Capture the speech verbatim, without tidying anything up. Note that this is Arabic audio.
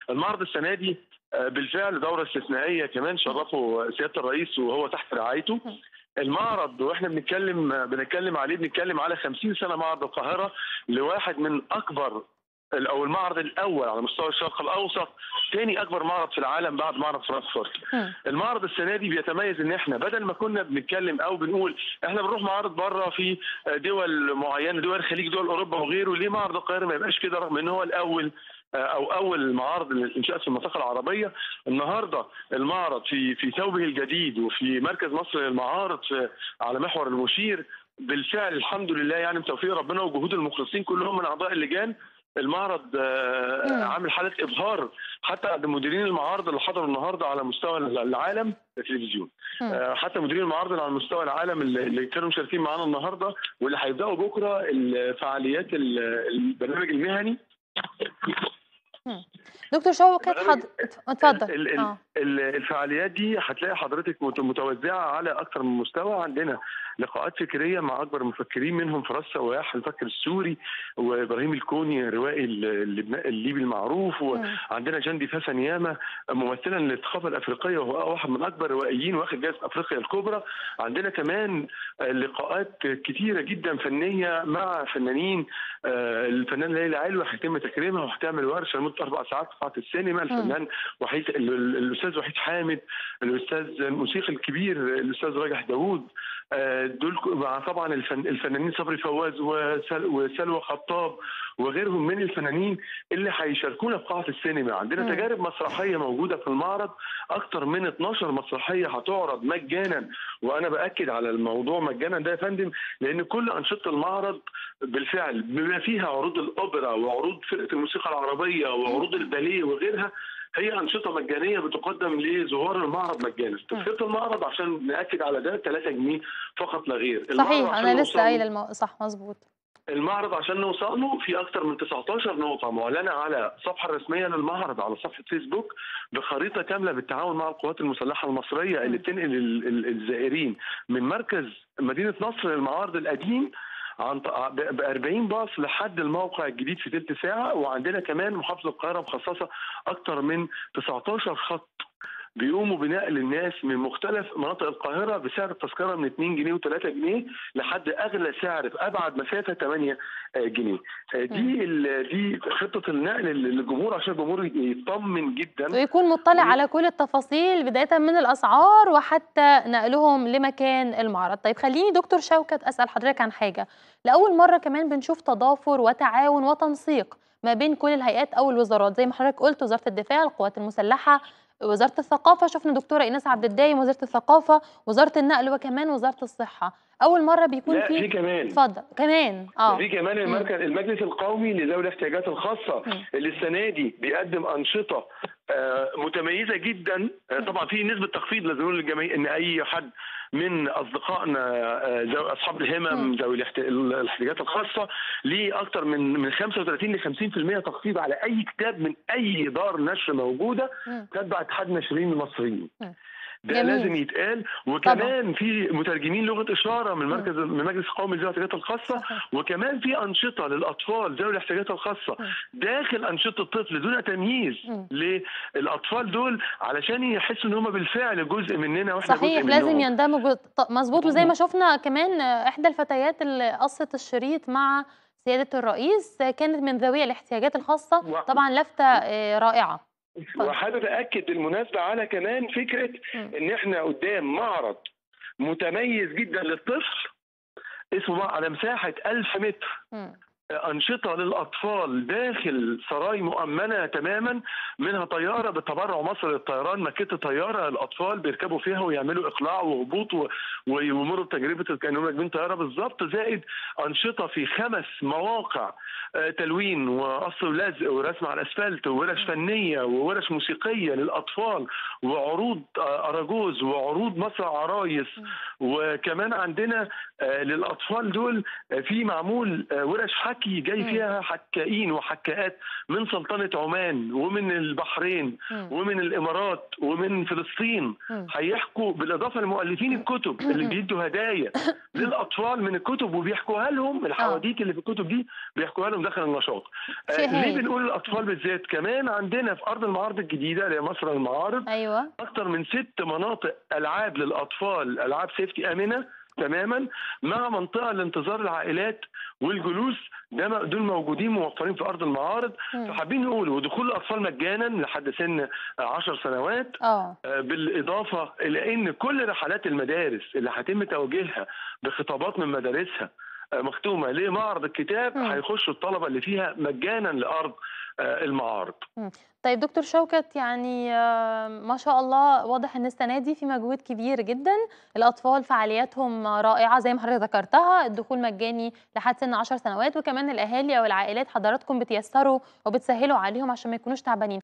المعرض السنه دي آه، بالفعل دوره استثنائيه كمان شرفه سياده الرئيس وهو تحت رعايته. المعرض واحنا بنتكلم بنتكلم عليه بنتكلم على خمسين سنه معرض القاهره لواحد من اكبر او المعرض الاول على مستوى الشرق الاوسط، ثاني اكبر معرض في العالم بعد معرض فرانكفورت. المعرض السنه دي بيتميز ان احنا بدل ما كنا بنتكلم او بنقول احنا بنروح معارض بره في دول معينه، دول الخليج، دول اوروبا وغيره، ليه معرض القاهره ما يبقاش كده رغم ان هو الاول او اول معارض الانشاءات في المنطقه العربيه؟ النهارده المعرض في في ثوبه الجديد وفي مركز مصر للمعارض في على محور المشير، بالفعل الحمد لله يعني بتوفيق ربنا وجهود المخلصين كلهم من اعضاء اللجان. المعرض عامل حاله ابهار حتى عند مديرين المعارض اللي حضروا النهارده على مستوى العالم التلفزيون، حتى مديرين المعارض اللي على مستوى العالم اللي كانوا مشاركين معانا النهارده واللي هيبداوا بكره الفعاليات البرنامج المهني. دكتور شوكت حض... اتفضل. ال ال اه الفعاليات دي هتلاقي حضرتك متوزعه على اكثر من مستوى. عندنا لقاءات فكريه مع اكبر المفكرين منهم فراس سواح المفكر السوري، وابراهيم الكوني الروائي الليبي المعروف، وعندنا جندي فاسن ياما ممثلا للثقافه الافريقيه وهو واحد من اكبر الروائيين واخد جائزه افريقيا الكبرى. عندنا كمان لقاءات كثيره جدا فنيه مع فنانين. الفنان ليلى علوي هيتم تكريمها وهتعمل ورشه لمده اربع ساعات في قاعه السينما. الفنان وحيد الاستاذ وحيد حامد، الاستاذ الموسيقي الكبير الاستاذ راجح داوود، دول مع طبعا الفن الفنانين صبري فواز وسلوى خطاب وغيرهم من الفنانين اللي هيشاركونا في قاعه السينما. عندنا م. تجارب مسرحيه موجوده في المعرض، اكثر من اتناشر مسرحيه هتعرض مجانا، وانا باكد على الموضوع مجانا ده يا فندم لان كل انشطه المعرض بالفعل بما فيها عروض الاوبرا وعروض فرقه الموسيقى العربيه وعروض الباليه وغيرها هي انشطه مجانيه بتقدم لزوار المعرض مجانا. تذكره المعرض عشان ناكد على ده ثلاثة جنيه فقط لا غير. صحيح انا لسه قايله المو... صح مظبوط. المعرض عشان نوصل له في اكثر من تسعتاشر نقطه معلنه على الصفحه الرسميه للمعرض على صفحه فيسبوك بخريطه كامله بالتعاون مع القوات المسلحه المصريه اللي بتنقل الزائرين من مركز مدينه نصر للمعارض القديم عن ب أربعين باص لحد الموقع الجديد في ثلث ساعه. وعندنا كمان محافظه القاهره مخصصه اكثر من تسعتاشر خط بيقوموا بنقل الناس من مختلف مناطق القاهره بسعر التذكره من اتنين جنيه وتلاتة جنيه لحد اغلى سعر في ابعد مسافه تمانية جنيه. دي دي خطه النقل للجمهور عشان الجمهور يطمن جدا ويكون مطلع و... على كل التفاصيل بدايه من الاسعار وحتى نقلهم لمكان المعرض. طيب خليني دكتور شوكت اسال حضرتك عن حاجه. لاول مره كمان بنشوف تضافر وتعاون وتنسيق ما بين كل الهيئات او الوزارات زي ما حضرتك قلت، وزاره الدفاع، القوات المسلحه، وزارة الثقافة، شفنا دكتورة إيناس عبد الدايم وزارة الثقافة، وزارة النقل، وكمان وزارة الصحة. أول مرة بيكون لا في في كمان اتفضل كمان اه في كمان المركز المجلس القومي لذوي الاحتياجات الخاصة م. اللي السنة دي بيقدم أنشطة آه متميزة جدا. آه طبعا في نسبة تخفيض لازم للجميع ان اي حد من اصدقائنا آه اصحاب الهمم ذوي الاحتياجات الخاصة ليه اكتر من من خمسة وتلاتين ل خمسين في المية تخفيض على اي كتاب من اي دار نشر موجودة تتبع اتحاد الناشرين المصريين. ده جميل. لازم يتقال. وكمان طبعا. في مترجمين لغه اشاره من مركز م. من مجلس القومي لذوي الاحتياجات الخاصه. صحيح. وكمان في انشطه للاطفال ذوي الاحتياجات الخاصه م. داخل انشطه الطفل دون تمييز للاطفال دول علشان يحسوا ان هم بالفعل جزء مننا واحنا صحيح. جزء منهم. لازم يندمجوا مظبوط. وزي ما شفنا كمان احدى الفتيات اللي قصت الشريط مع سياده الرئيس كانت من ذوي الاحتياجات الخاصه و... طبعا لفته رائعه. وحابب اكد بالمناسبه على كمان فكره م. ان احنا قدام معرض متميز جدا للطفل اسمه على مساحه ألف متر م. أنشطة للأطفال داخل سراي مؤمنة تماما، منها طيارة بتبرع مصر للطيران مكت طيارة الأطفال بيركبوا فيها ويعملوا إقلاع وهبوط ويمروا بتجربة كأنهم راكبين طيارة بالظبط، زائد أنشطة في خمس مواقع تلوين وقص ولزق ورسم على الأسفلت وورش فنية وورش موسيقية للأطفال وعروض أراجوز وعروض مسرح عرايس. وكمان عندنا للأطفال دول في معمول ورش حكي جاي فيها حكائين وحكاءات من سلطنة عمان ومن البحرين مم. ومن الامارات ومن فلسطين مم. هيحكوا، بالاضافه لمؤلفين الكتب اللي بيدوا هدايا للاطفال من الكتب وبيحكوها لهم، اه الحواديت اللي في الكتب دي بيحكوها لهم داخل النشاط. آه شيء ليه هايل. بنقول الاطفال بالذات؟ كمان عندنا في ارض المعارض الجديده اللي هي مصر المعارض ايوه. اكثر من ست مناطق العاب للاطفال، العاب سيفتي امنه تماما، مع منطقه لانتظار العائلات والجلوس. ده م- دول موجودين موفرين في ارض المعارض. مم. فحابين نقول ودخول الاطفال مجانا لحد سن عشر سنوات. اه آه، بالاضافه الى ان كل رحلات المدارس اللي هيتم توجيهها بخطابات من مدارسها آه، مختومه لمعرض الكتاب، مم. هيخشوا الطلبه اللي فيها مجانا لارض آه، المعارض. مم. طيب دكتور شوكت، يعني آه، ما شاء الله واضح ان السنه دي في مجهود كبير جدا. الاطفال فعالياتهم رائعه زي ما حضرتك ذكرتها، الدخول مجاني لحد سن عشر سنوات، وكمان الاهالي او العائلات حضراتكم بتيسروا وبتسهلوا عليهم عشان ما يكونوش تعبانين.